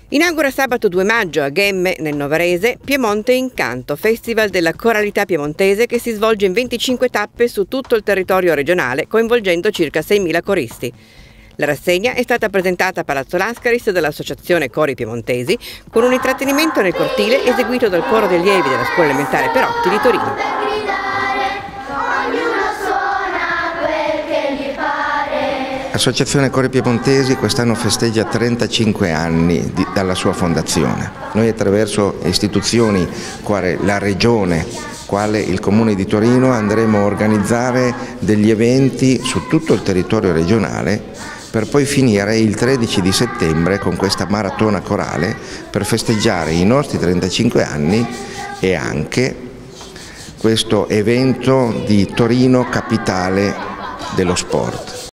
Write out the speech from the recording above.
Inaugura sabato 2 maggio a Ghemme, nel Novarese, Piemonte Incanto, festival della coralità piemontese che si svolge in 25 tappe su tutto il territorio regionale, coinvolgendo circa 6.000 coristi. La rassegna è stata presentata a Palazzo Lascaris dall'Associazione Cori Piemontesi, con un intrattenimento nel cortile eseguito dal coro degli allievi della Scuola Elementare Perotti di Torino. L'Associazione Cori Piemontesi quest'anno festeggia 35 anni dalla sua fondazione. Noi attraverso istituzioni quale la Regione, quale il Comune di Torino, andremo a organizzare degli eventi su tutto il territorio regionale per poi finire il 13 di settembre con questa maratona corale per festeggiare i nostri 35 anni e anche questo evento di Torino capitale dello sport.